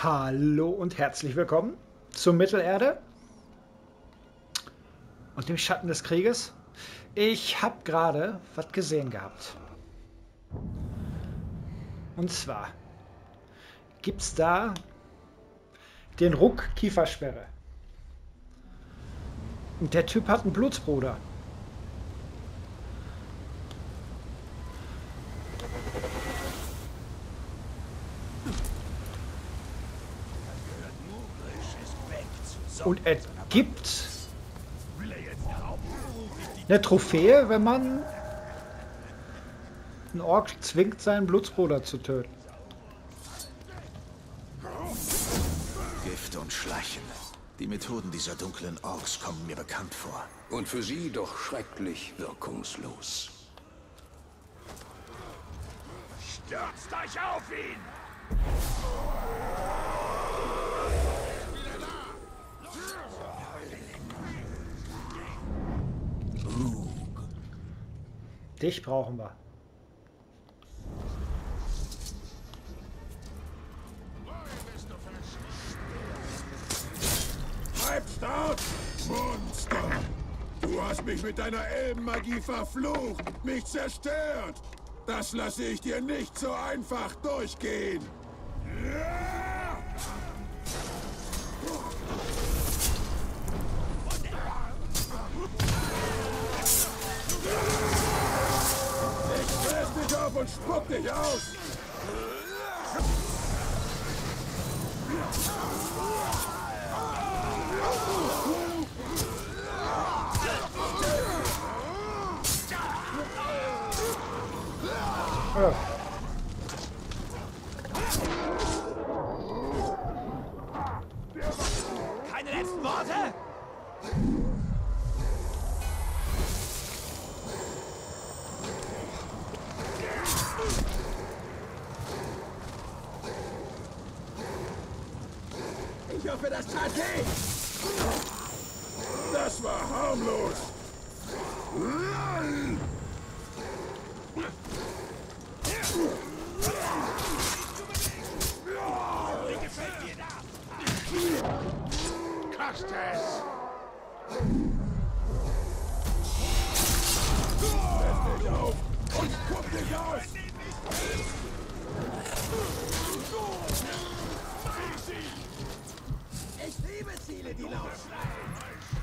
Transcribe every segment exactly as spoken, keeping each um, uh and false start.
Hallo und herzlich willkommen zur Mittelerde und dem Schatten des Krieges. Ich habe gerade was gesehen gehabt. Und zwar gibt es da den Ruck Kiefersperre. Und der Typ hat einen Blutsbruder. Und er gibt eine Trophäe, wenn man einen Ork zwingt, seinen Blutsbruder zu töten. Gift und Schleichen. Die Methoden dieser dunklen Orks kommen mir bekannt vor. Und für sie doch schrecklich wirkungslos. Stürzt euch auf ihn! Dich brauchen wir. Treibst aus, Monster! Du hast mich mit deiner Elbenmagie verflucht, mich zerstört! Das lasse ich dir nicht so einfach durchgehen! Ich fress dich auf und spuck dich aus! Ja. Keine letzten Worte? Ich hoffe, das tat weh! Das war harmlos! Wie gefällt dir das? Kasst es! Lass dich auf und guck dich aus! Ich liebe Ziele, die laut schreien!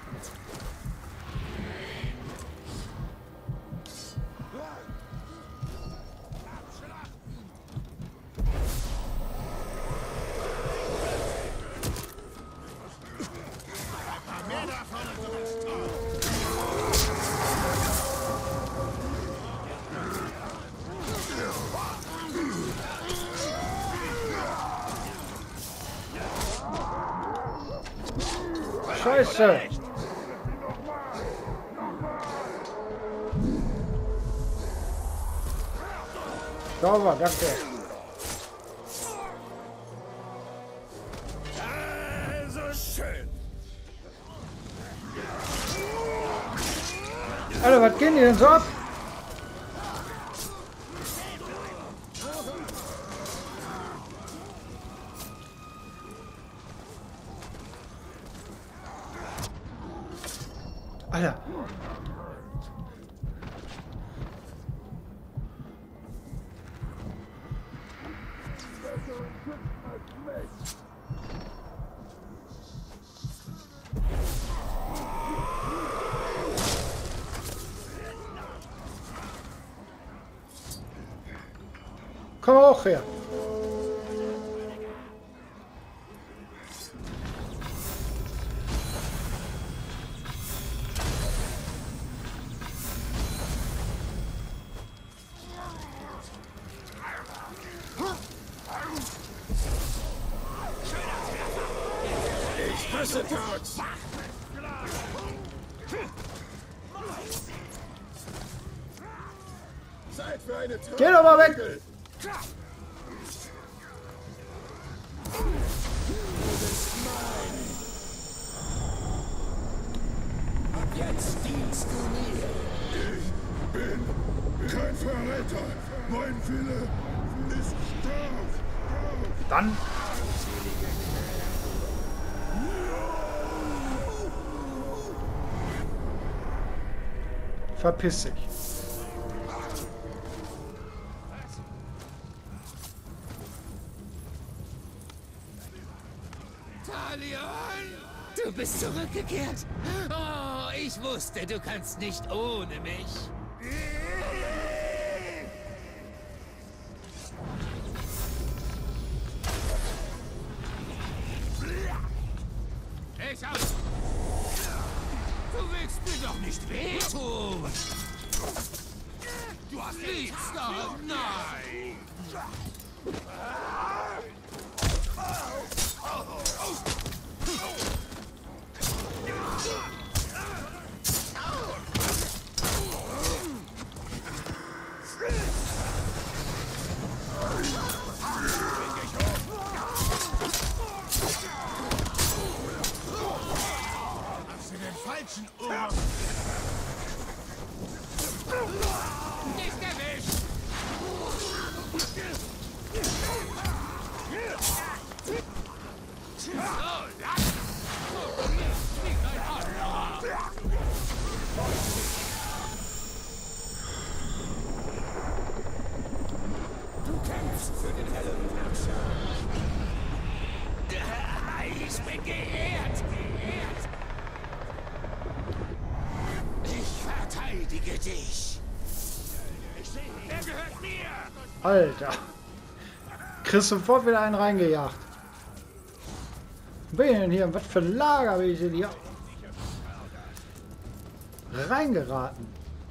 Scheiße! Sauber, danke. Also schön! Alter, was gehen die denn so ab? Alter. Komm auch her. Ich hasse Tags! Zeit für eine Tra Geh doch mal weg! Ab jetzt dienst du mir. Ich bin kein Verräter! Mein Wille ist stark! Dann Selige Verpiss dich. Talion! Du bist zurückgekehrt. Oh, ich wusste, du kannst nicht ohne mich. Ich aus! Du willst mir doch nicht wehtun! Du hast nichts da! Nein! Hast du den falschen Ohr? Nicht erwischt! So, lang! Nicht ein anderer! Du kämpfst für den hellen Herrscher. Ich bin geehrt, geehrt. Ich verteidige dich. Ich sehe, er gehört mir. Alter. Chris sofort wieder einen reingejagt. Bin ich denn hier? Was für ein Lager bin ich denn hier reingeraten?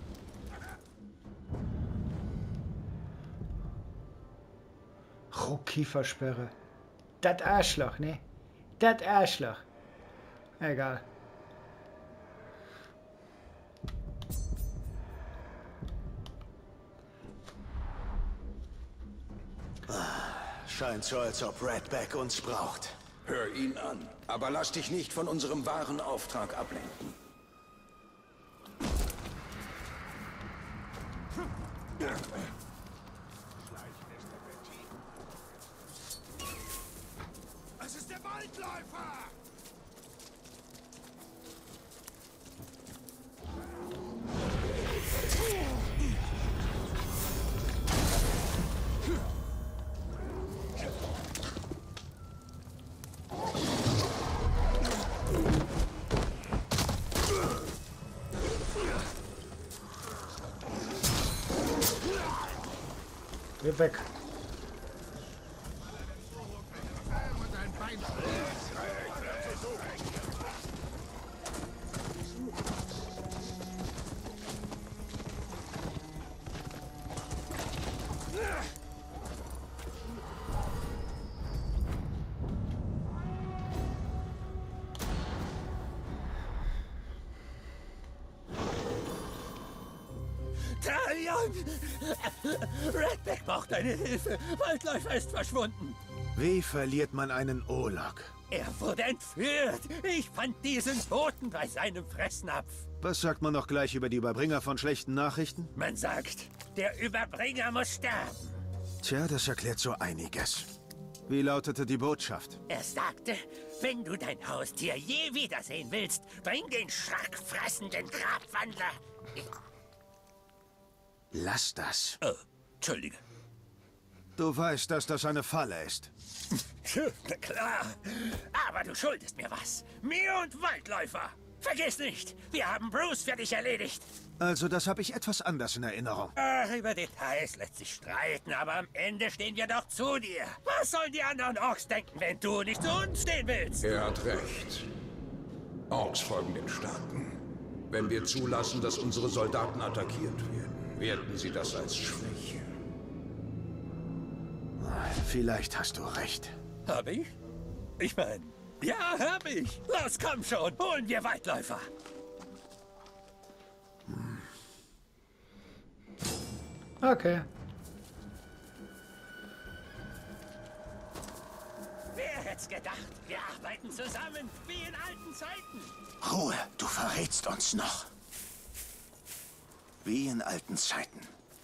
Rohkiefersperre. Das Arschloch, ne? Das Arschloch. Egal. Scheint so, als ob Redback uns braucht. Hör ihn an, aber lass dich nicht von unserem wahren Auftrag ablenken. Es ist der Waldläufer! Geh weg. Talion! Redback braucht deine Hilfe. Waldläufer ist verschwunden. Wie verliert man einen Olok? Er wurde entführt. Ich fand diesen Toten bei seinem Fressnapf. Was sagt man noch gleich über die Überbringer von schlechten Nachrichten? Man sagt, der Überbringer muss sterben. Tja, das erklärt so einiges. Wie lautete die Botschaft? Er sagte, wenn du dein Haustier je wiedersehen willst, bring den schrackfressenden Grabwandler. Lass das. Oh, Entschuldige. Du weißt, dass das eine Falle ist. Klar. Aber du schuldest mir was. Mir und Waldläufer. Vergiss nicht, wir haben Bruce für dich erledigt. Also, das habe ich etwas anders in Erinnerung. Ach, über Details lässt sich streiten, aber am Ende stehen wir doch zu dir. Was sollen die anderen Orks denken, wenn du nicht zu uns stehen willst? Er hat recht. Orks folgen den Starken. Wenn wir zulassen, dass unsere Soldaten attackiert werden, werten sie das als Schwäche. Vielleicht hast du recht. Hab ich? Ich mein, ja, hab ich. Los, komm schon, holen wir Waldläufer. Okay. Wer hätt's gedacht? Wir arbeiten zusammen, wie in alten Zeiten. Ruhe, du verrätst uns noch. Wie in alten Zeiten.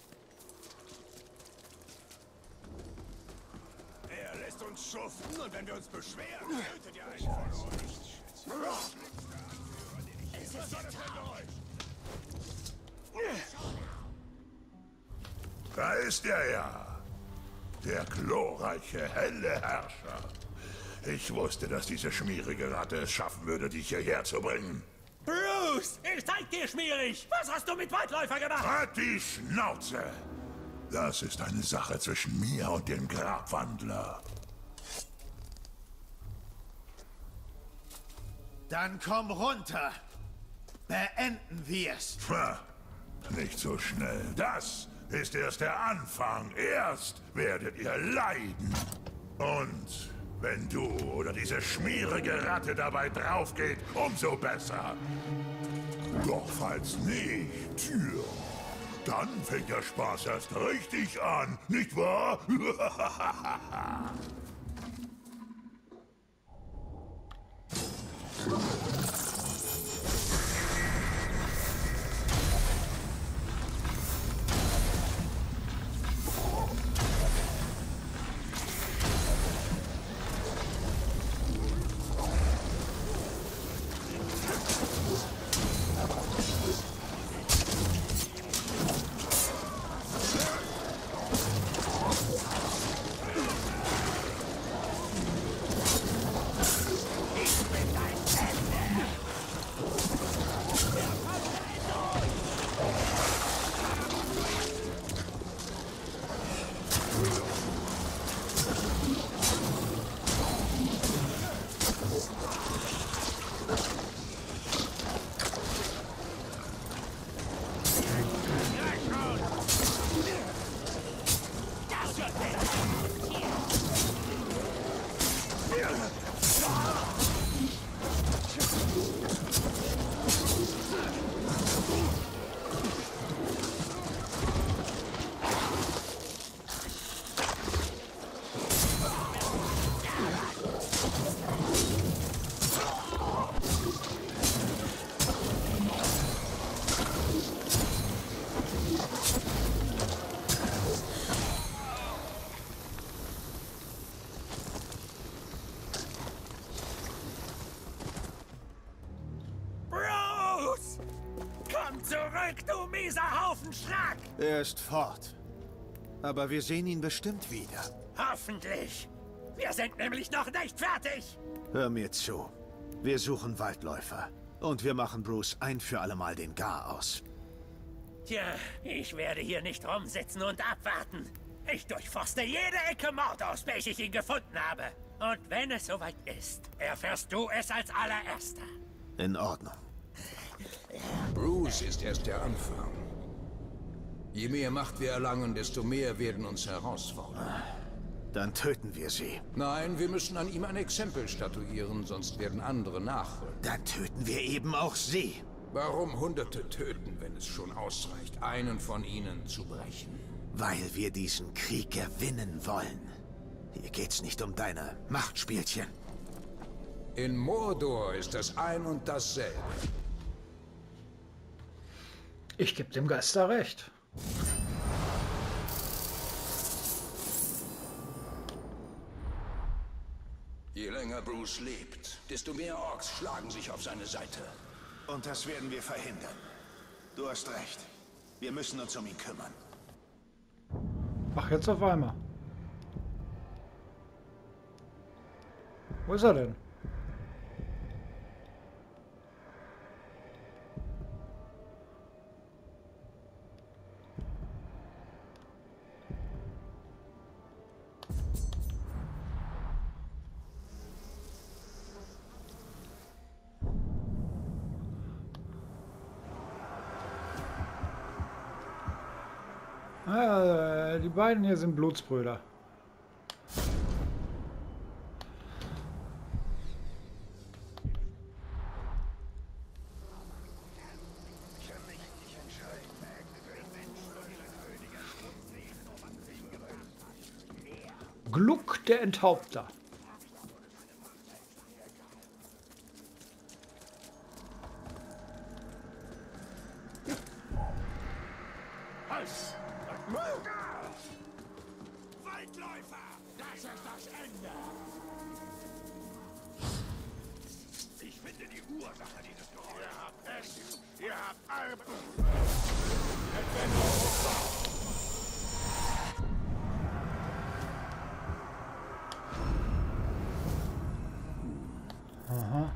Er lässt uns schuften und wenn wir uns beschweren, tötet ihr einen von uns. Es ist ja traurig. Da ist er ja. Der glorreiche, helle Herrscher. Ich wusste, dass diese schmierige Ratte es schaffen würde, dich hierher zu bringen. Bruce, ich zeig dir schmierig. Was hast du mit Waldläufer gemacht? Halt die Schnauze! Das ist eine Sache zwischen mir und dem Grabwandler. Dann komm runter. Beenden wir's. Pah, nicht so schnell. Das ist erst der Anfang. Erst werdet ihr leiden. Und wenn du oder diese schmierige Ratte dabei draufgeht, umso besser. Doch falls nicht, tja, dann fängt der Spaß erst richtig an, nicht wahr? Zurück, du mieser Haufen Schlag! Er ist fort. Aber wir sehen ihn bestimmt wieder. Hoffentlich. Wir sind nämlich noch nicht fertig. Hör mir zu. Wir suchen Waldläufer. Und wir machen Bruce ein für allemal den Gar aus. Tja, ich werde hier nicht rumsitzen und abwarten. Ich durchforste jede Ecke Mord aus, welche ich ihn gefunden habe. Und wenn es soweit ist, erfährst du es als allererster. In Ordnung. Bruce ist erst der Anfang. Je mehr Macht wir erlangen, desto mehr werden uns herausfordern. Dann töten wir sie. Nein, wir müssen an ihm ein Exempel statuieren, sonst werden andere nachrücken. Dann töten wir eben auch sie. Warum Hunderte töten, wenn es schon ausreicht, einen von ihnen zu brechen? Weil wir diesen Krieg gewinnen wollen. Hier geht's nicht um deine Machtspielchen. In Mordor ist das ein und dasselbe. Ich gebe dem Geist da recht. Je länger Bruce lebt, desto mehr Orks schlagen sich auf seine Seite. Und das werden wir verhindern. Du hast recht. Wir müssen uns um ihn kümmern. Ach, jetzt auf einmal. Wo ist er denn? Ah, die beiden hier sind Blutsbrüder. Gluck der Enthaupter. Waldläufer! Das ist das Ende! Ich finde die Ursache dieses Geräuschs. Ihr habt es! Ihr habt alle... Aha.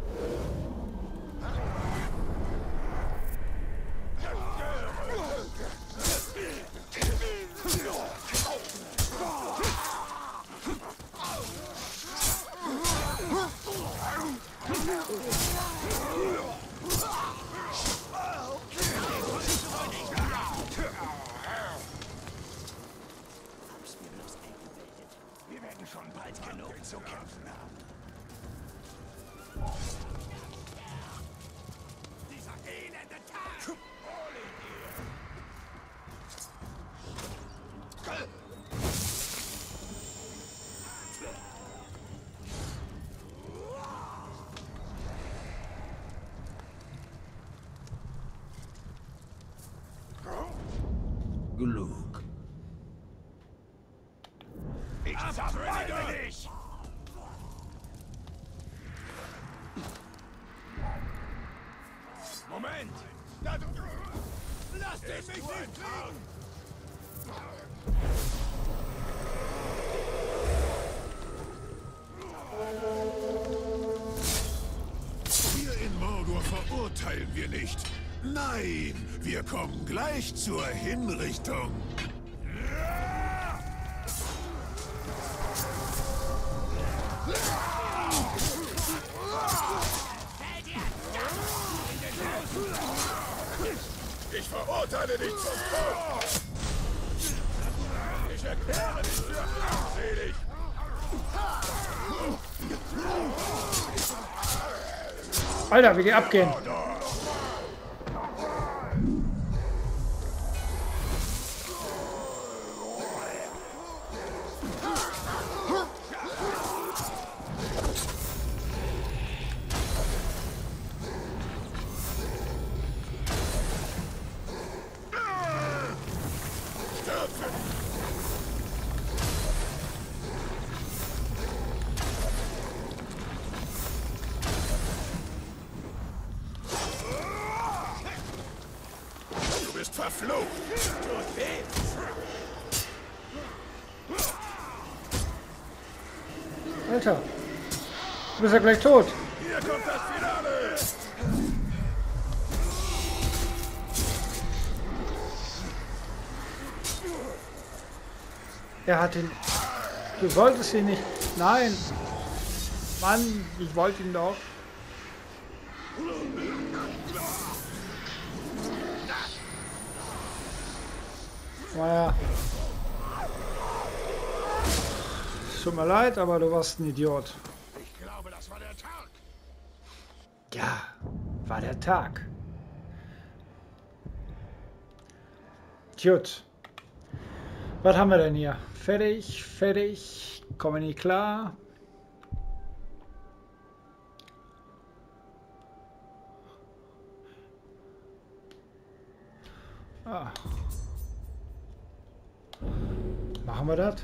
Wir werden schon bald genug zu kämpfen haben. Dieser elende Tag! Genug. Ich zermalme dich! Moment! Da, du, lass dich mich nicht kriegen! Hier in Mordor verurteilen wir nicht. Nein, wir kommen gleich zur Hinrichtung. Ich verurteile dich zum Tod! Ich erkläre dich für armselig! Alter, wie die abgehen. Du bist verflucht! Tut weh! Alter, du bist ja gleich tot. Hier kommt das Finale! Er hat ihn... Du solltest ihn nicht... Nein! Mann, ich wollte ihn doch. Naja. Tut mir leid, aber du warst ein Idiot. Ich glaube, das war der Tag. Ja, war der Tag. Gut. Was haben wir denn hier? Fertig, fertig. Kommen nicht klar. Ah. Machen wir das?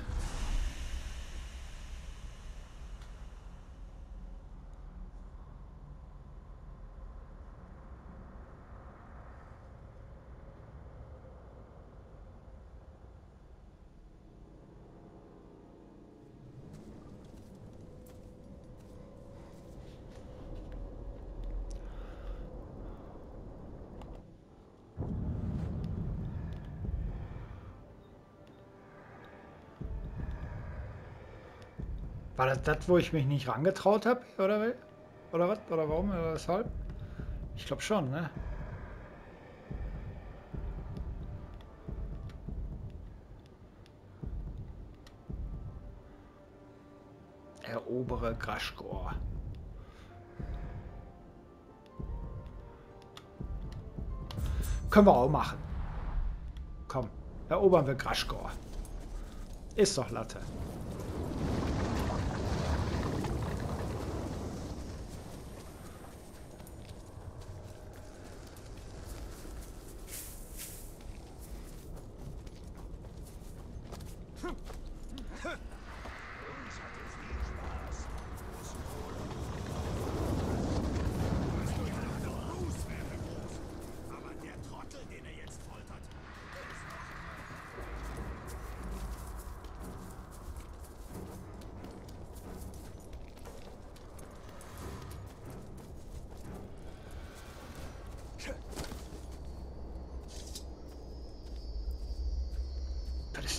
War das das, wo ich mich nicht rangetraut habe? Oder, oder was? Oder warum? Oder weshalb? Ich glaube schon, ne? Erobere Grashgor. Können wir auch machen. Komm, erobern wir Grashgor. Ist doch Latte. Aber der Trottel, den er jetzt foltert,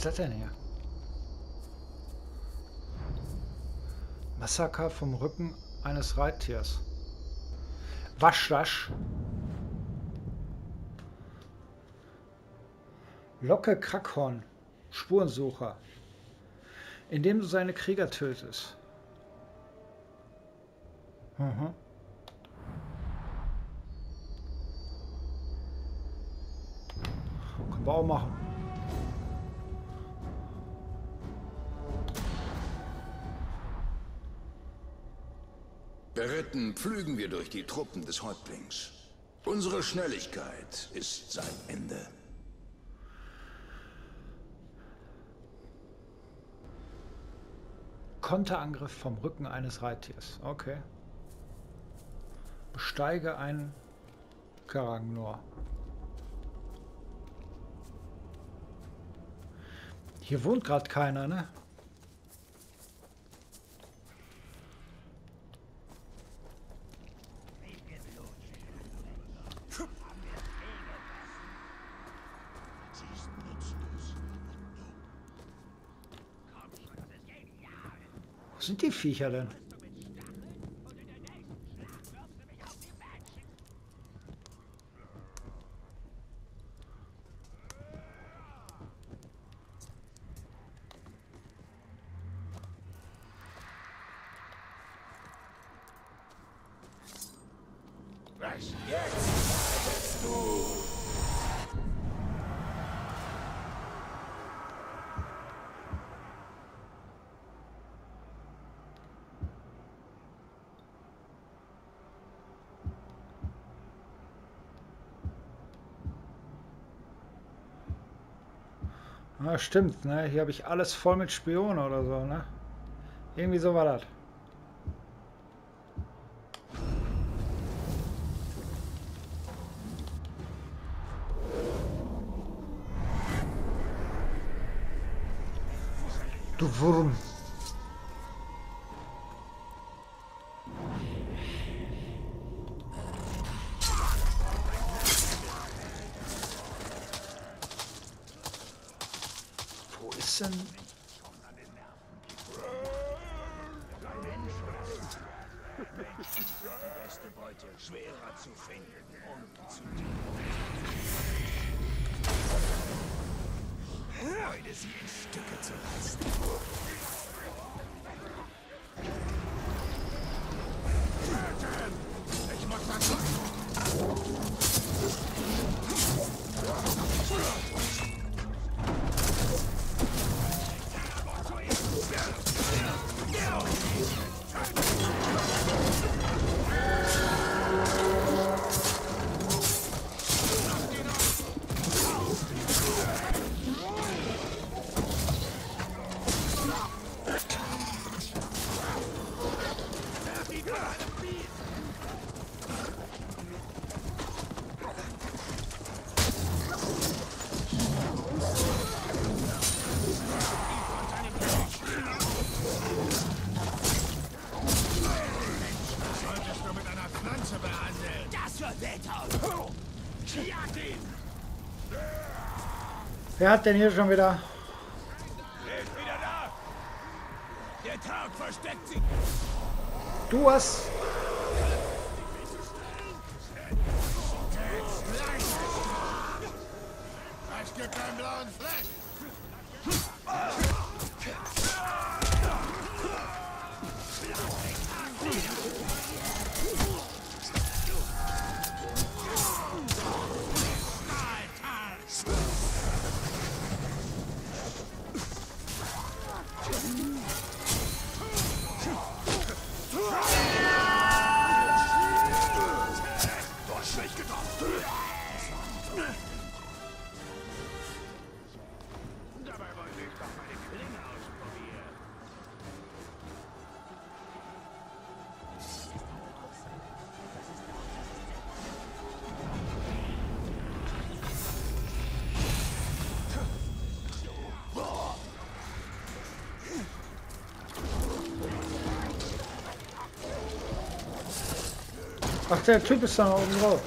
ist das denn hier? Massaker vom Rücken eines Reittiers. Wasch, wasch. Locke Krackhorn. Spurensucher. Indem du seine Krieger tötest. Mhm. Können wir auch machen. Beritten pflügen wir durch die Truppen des Häuptlings. Unsere Schnelligkeit ist sein Ende. Konterangriff vom Rücken eines Reittiers. Okay. Besteige einen Karagnor. Hier wohnt gerade keiner, ne? Wo sind die Viecher denn? Was jetzt? Du! Ah, stimmt, ne? Hier habe ich alles voll mit Spionen oder so, ne? Irgendwie so war das. Du Wurm. Wo ist denn... Die beste Beute schwerer zu finden und zu Freude, sie in Stücke zu lassen. Ich muss das machen. Wer hat denn hier schon wieder? Ist wieder da! Der Tag versteckt sich! Du hast... Es gibt einen blauen Fleck! Ach, der Typ ist da oben drauf.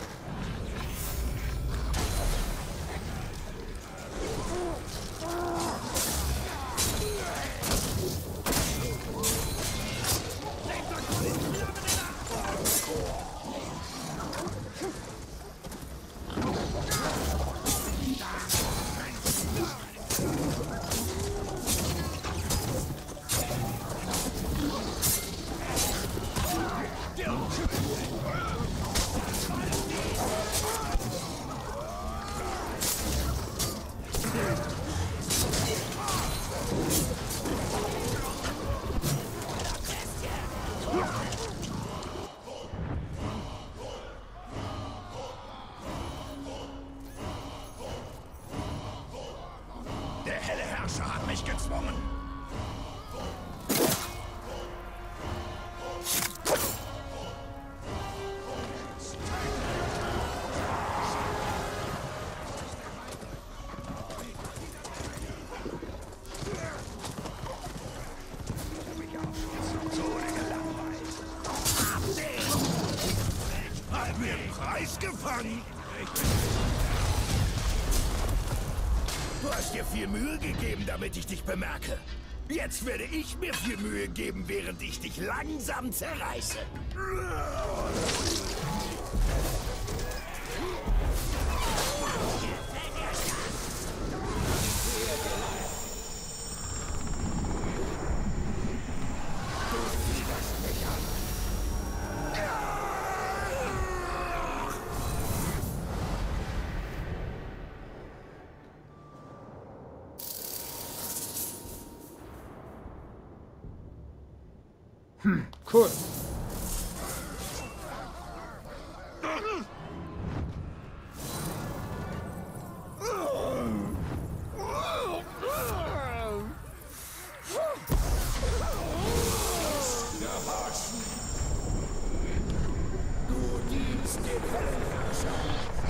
Der helle Herrscher hat mich gezwungen. Hat mir einen Preis gefangen. Du hast dir viel Mühe gegeben, damit ich dich bemerke. Jetzt werde ich mir viel Mühe geben, während ich dich langsam zerreiße. Hm, cool. Du dienst dem hellen Herrscher.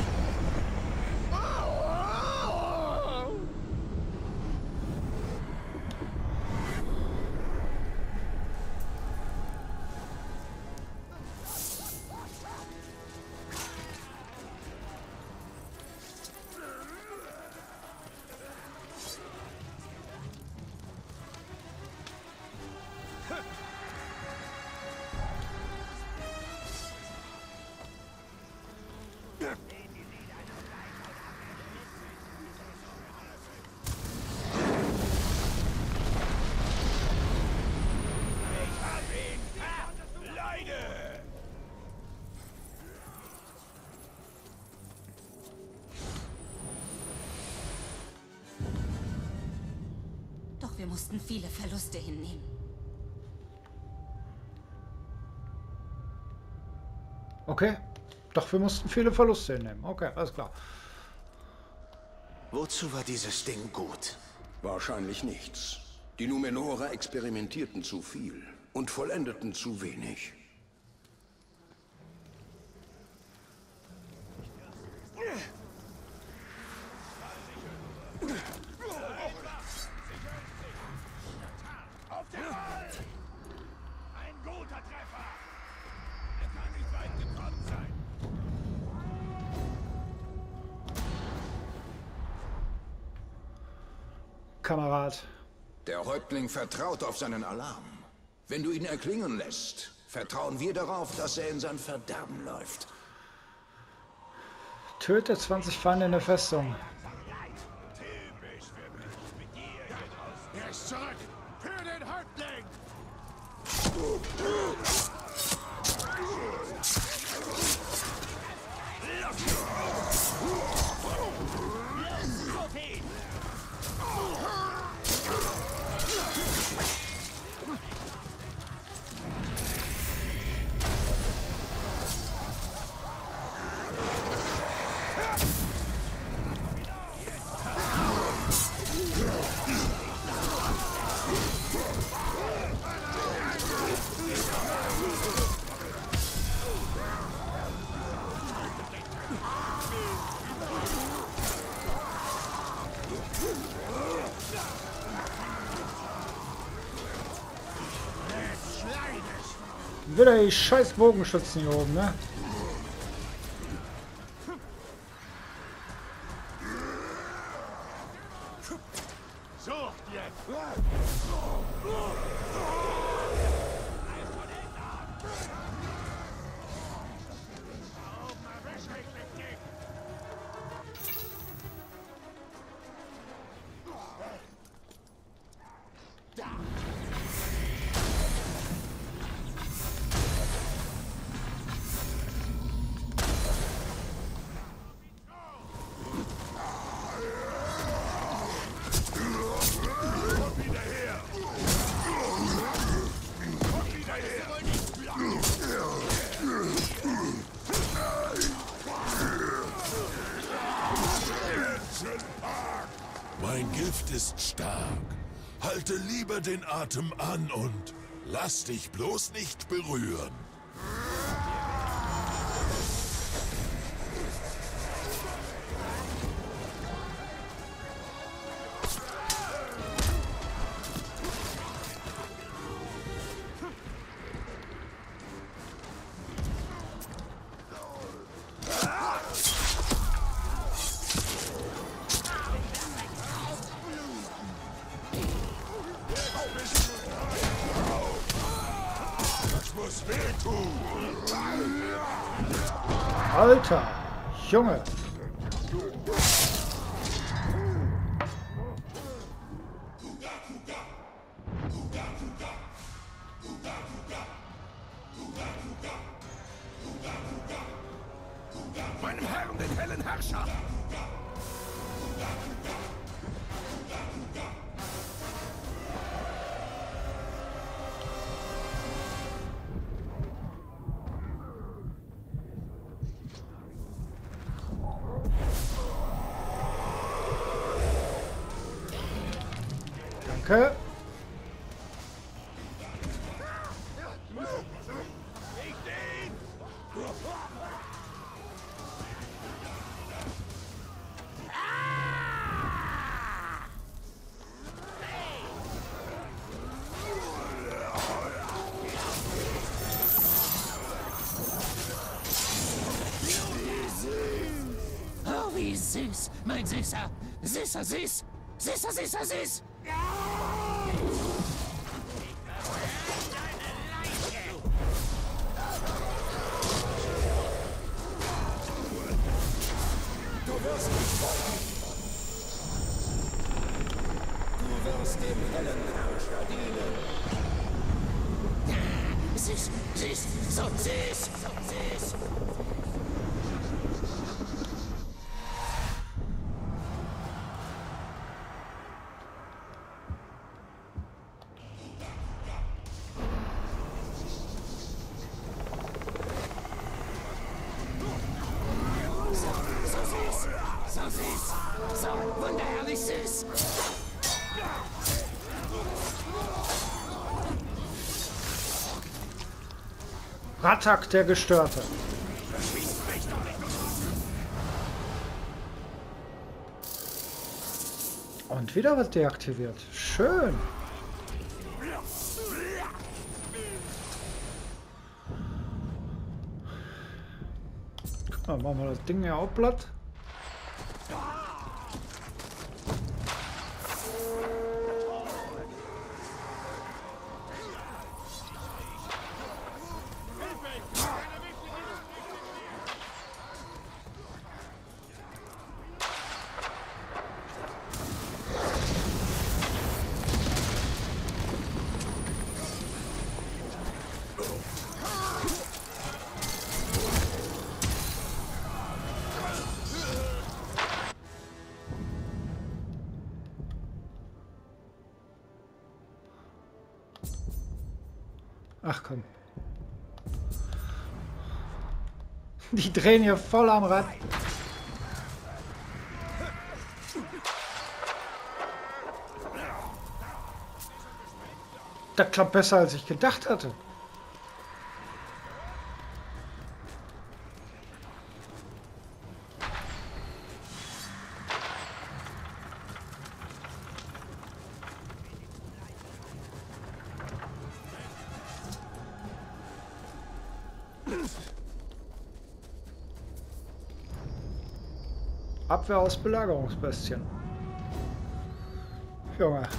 Doch wir mussten viele Verluste hinnehmen. Okay. Doch wir mussten viele Verluste hinnehmen. Okay, alles klar. Wozu war dieses Ding gut? Wahrscheinlich nichts. Die Numenorer experimentierten zu viel und vollendeten zu wenig. Auf den Wald! Ein guter Treffer! Er kann nicht weit gekommen sein. Kamerad. Der Häuptling vertraut auf seinen Alarm. Wenn du ihn erklingen lässt, vertrauen wir darauf, dass er in sein Verderben läuft. Töte zwanzig Feinde in der Festung. Er ist zurück! Für den Häuptling! Wieder die scheiß Bogenschützen hier oben, ne? Sucht jetzt! stark. Halte lieber den Atem an und lass dich bloß nicht berühren. Alter, Junge. Meinem Herrn, den hellen Herrscher! Danke. Oh, wie süß, mein Süßer. Süßer, süß. Süßer, süßer, süß. Du wirst mich folgen. Du wirst dem hellen Herrscher dienen. Süß, süß, so süß, so süß. So süß, so wunderherrlich süß. Rattak, der Gestörte. Und wieder was deaktiviert. Schön. Guck mal, machen wir das Ding ja auch platt. Ach komm. Die drehen hier voll am Rad. Das klappt besser, als ich gedacht hatte. Abwehr aus Belagerungsbestien. Junge.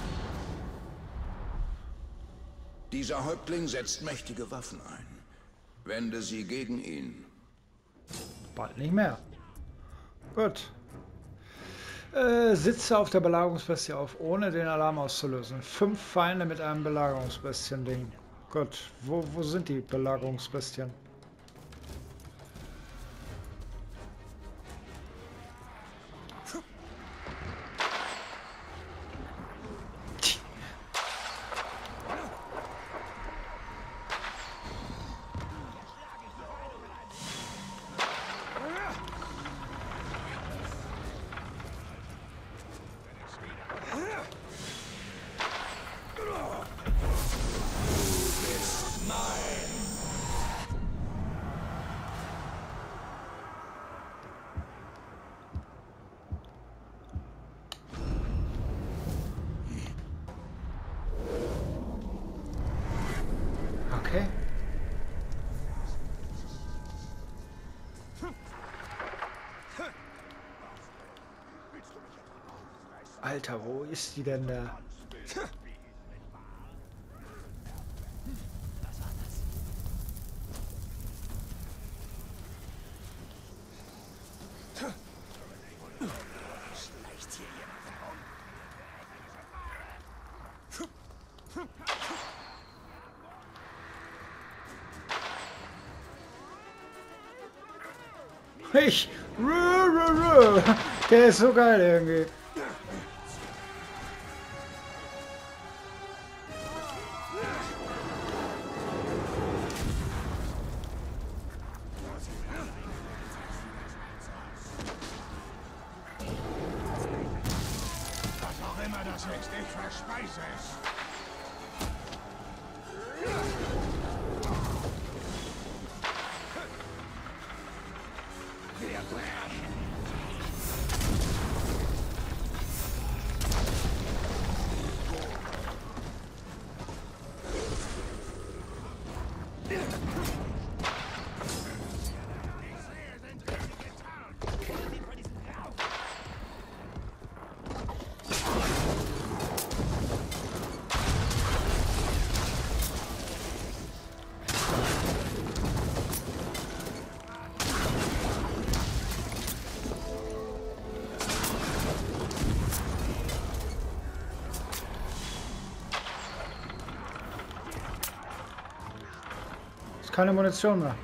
Dieser Häuptling setzt mächtige Waffen ein. Wende sie gegen ihn. Bald nicht mehr. Gut. Äh, sitze auf der Belagerungsbestie auf, ohne den Alarm auszulösen. Fünf Feinde mit einem Belagerungsbestien-Ding. Gut, wo, wo sind die Belagerungsbestien? Alter, wo ist die denn da? Ich. Der ist so geil irgendwie. Was auch immer das ist, ich verspeise es. Keine Munition mehr.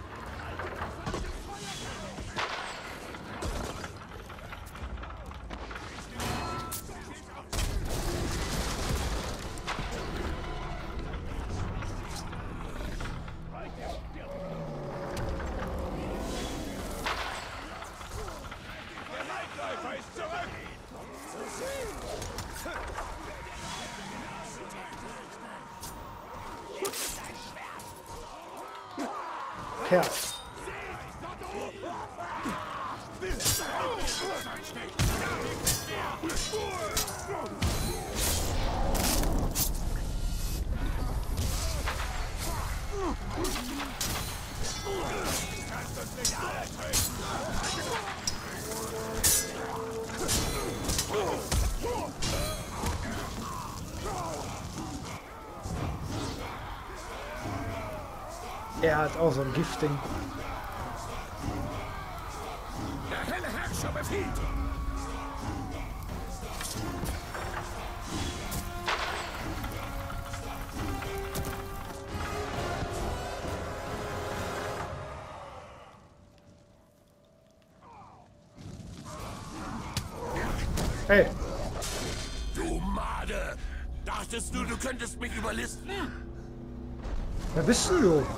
Kerl. Er hat auch so ein Gifting. Der helle Herrscher befiehlt! Hey! Du Made! Dachtest du, du könntest mich überlisten? Wer bist denn du?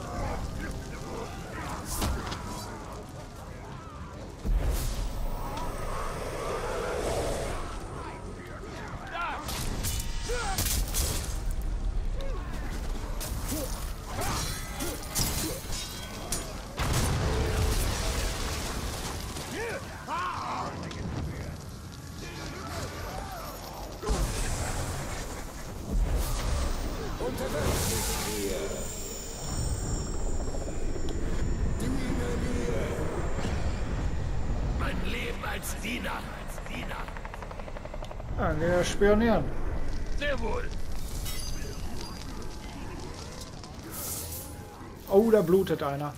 Mein Leben als Diener. Als Diener. Ah, geh ja spionieren. Sehr wohl. Oh, da blutet einer.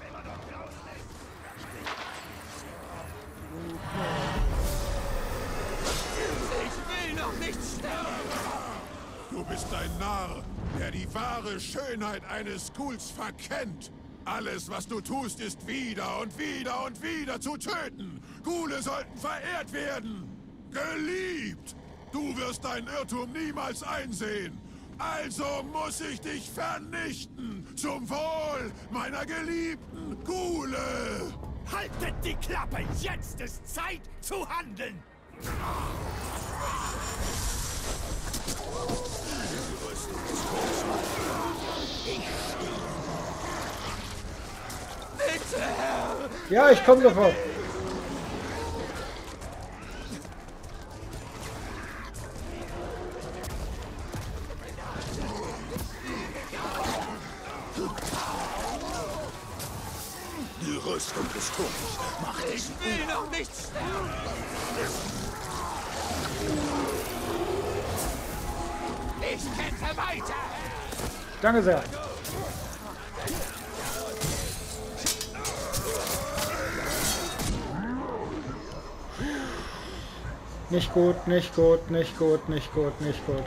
Ich will noch nicht sterben. Du bist ein Narr, der die wahre Schönheit eines Ghouls verkennt. Alles, was du tust, ist wieder und wieder und wieder zu töten. Ghule sollten verehrt werden. Geliebt. Du wirst deinen Irrtum niemals einsehen. Also muss ich dich vernichten. Zum Wohl meiner geliebten Ghule. Haltet die Klappe! Jetzt ist Zeit zu handeln! Bitte, Herr! Ja, ich komme sofort. Die Rüstung des Todes macht es. Ich will noch nicht sterben! Ich kämpfe weiter! Danke sehr. Nicht gut, nicht gut, nicht gut, nicht gut, nicht gut.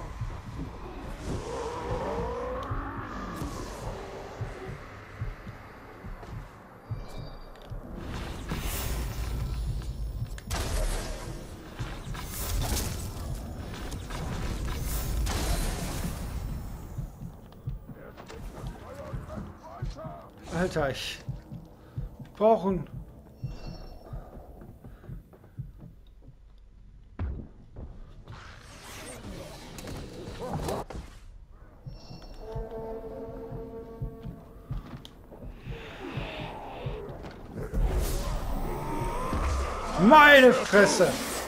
Alter, ich brauchen. Meine Fresse!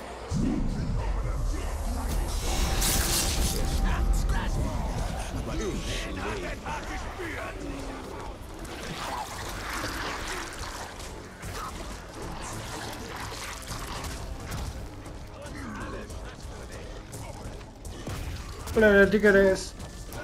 Oder der Dicke, der ist.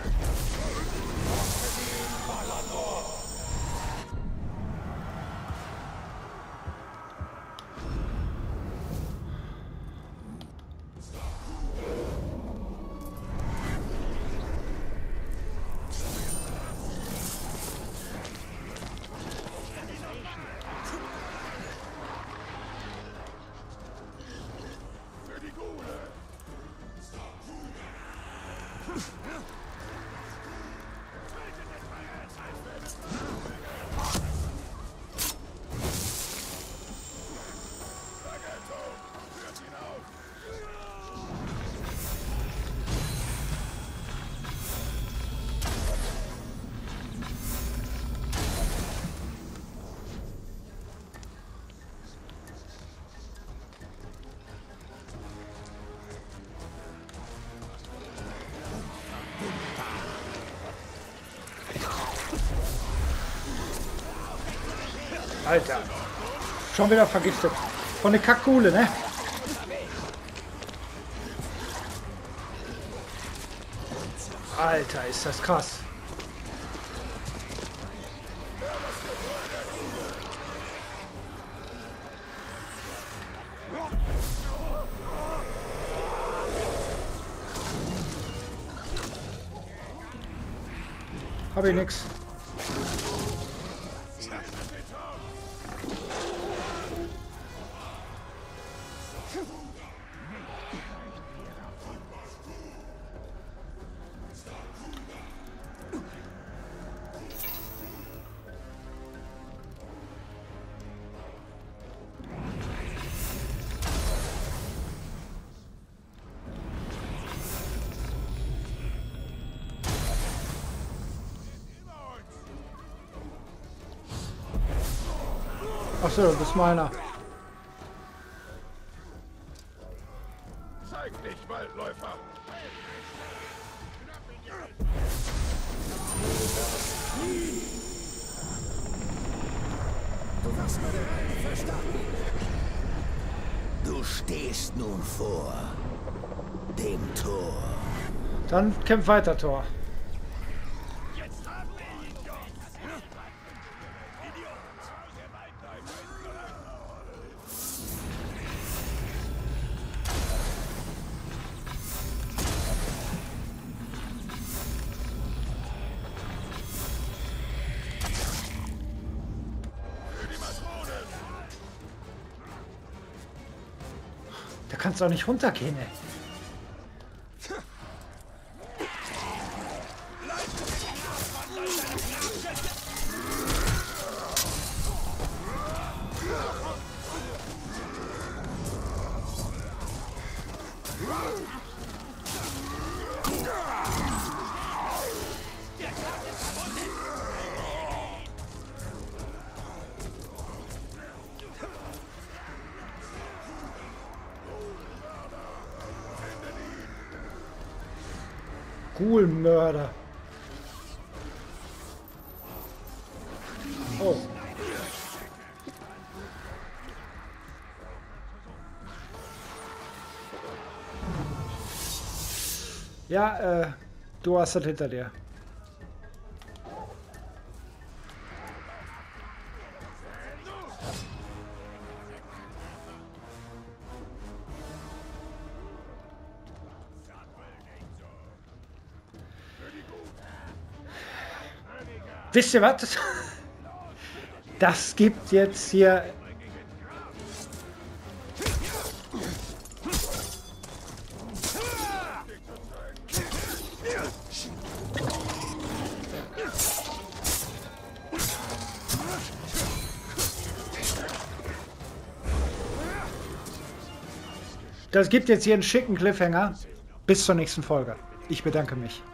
Alter, schon wieder vergiftet. Von der Kakule, ne? Alter, ist das krass. Hab ich nix. Achso, das ist meiner. Zeig dich, Waldläufer! Du wirst meine Reihe verstanden. Du stehst nun vor dem Tor. Dann kämpf weiter, Tor. Da kannst du auch nicht runtergehen, ey. Ghoul-Mörder. Oh. Ja, äh, du hast das hinter dir. Wisst ihr was? Das gibt jetzt hier... Das gibt jetzt hier einen schicken Cliffhanger. Bis zur nächsten Folge. Ich bedanke mich.